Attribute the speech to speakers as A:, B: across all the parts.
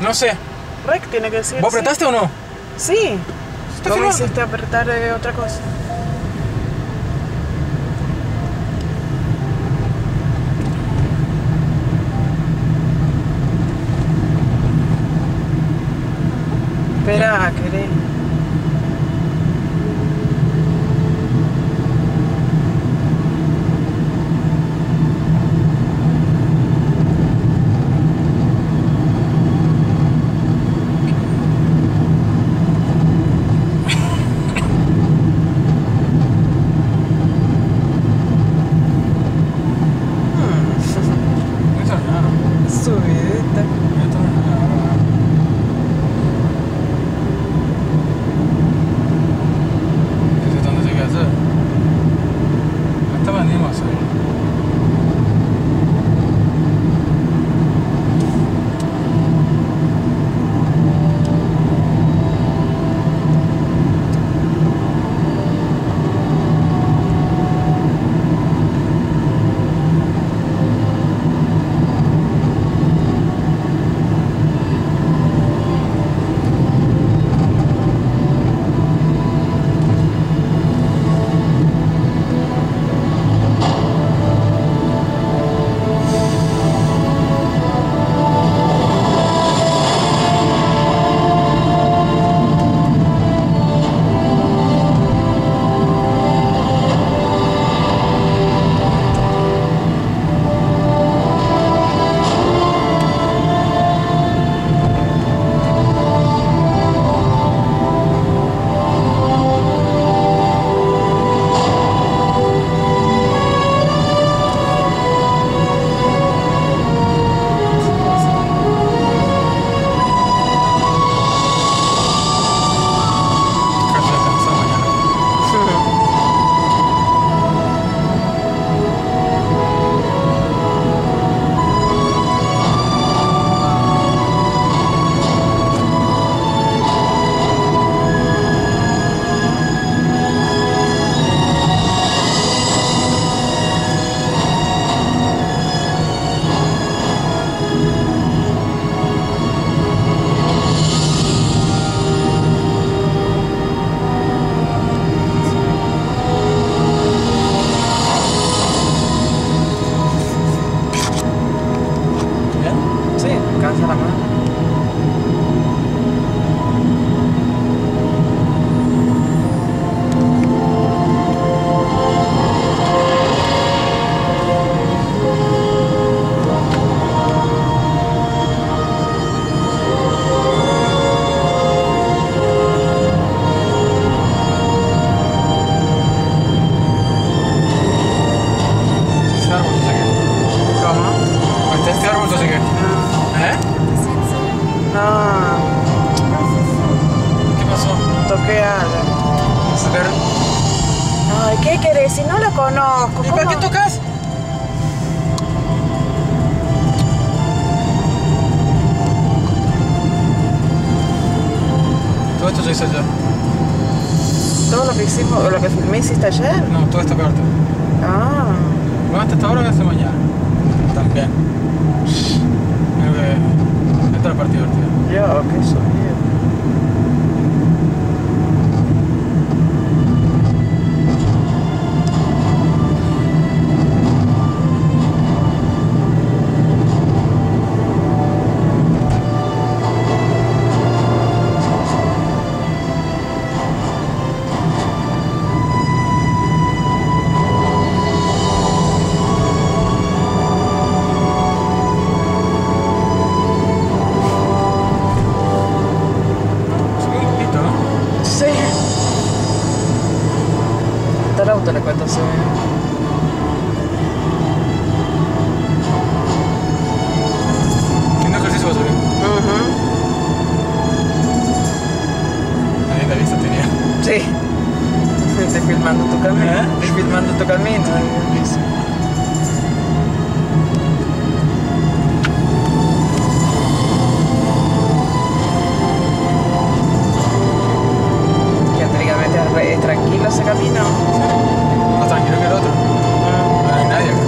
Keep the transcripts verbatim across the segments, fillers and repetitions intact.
A: No sé.
B: Rec tiene que decir.
A: ¿Vos apretaste o no?
B: Sí.
A: ¿Está
B: ¿Cómo
A: filmando?
B: hiciste apretar eh, otra cosa? Espera, querés. Subidita. ¿Qué querés? Si no la conozco.
A: ¿Y para qué tocas? Todo esto ya hice ayer.
B: ¿Todo lo que hicimos, lo que filmé hiciste ayer?
A: No, toda esta parte.
B: Ah.
A: Bueno, hasta esta hora voy a hacer mañana. También. Creo que esta es la parte divertida.
B: Yo, qué sonido. Auto le cuento así.
A: ¿Qué ejercicio va a subir?
B: Uh-huh.
A: Ahí la vista tenía.
B: Sí. Estoy filmando tu camino.
A: ¿Eh?
B: Estoy filmando tu camino. ¿Es tranquilo ese camino?
A: Sí. Más tranquilo que el otro. Mm. No hay nadie acá.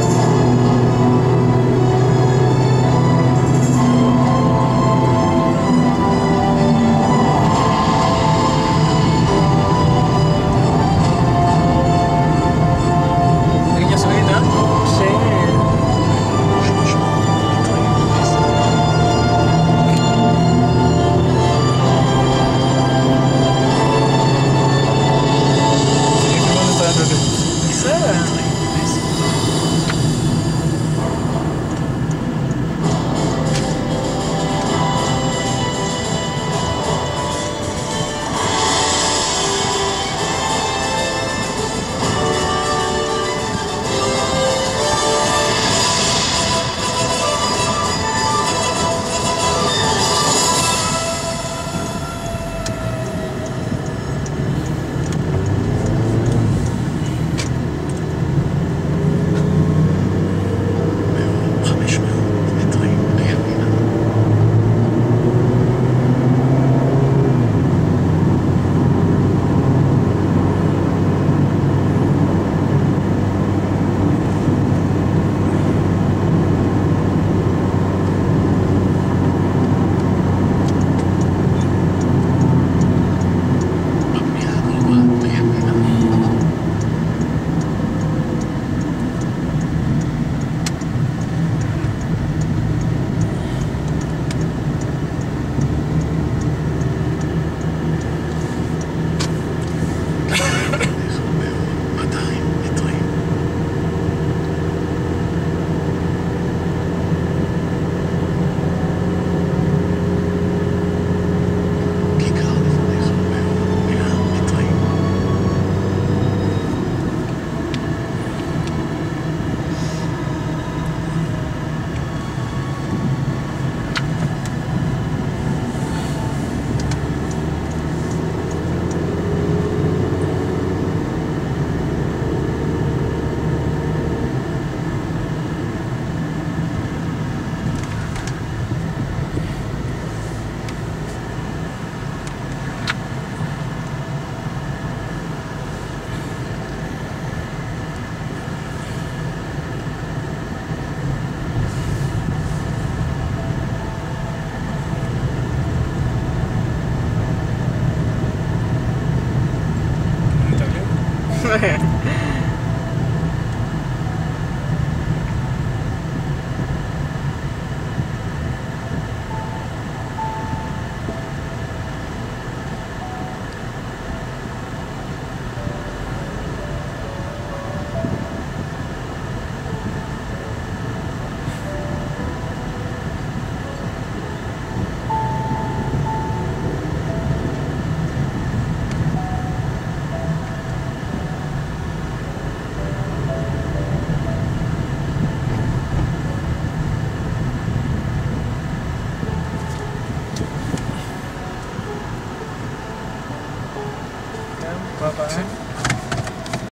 B: puedo pagar.
A: Sí.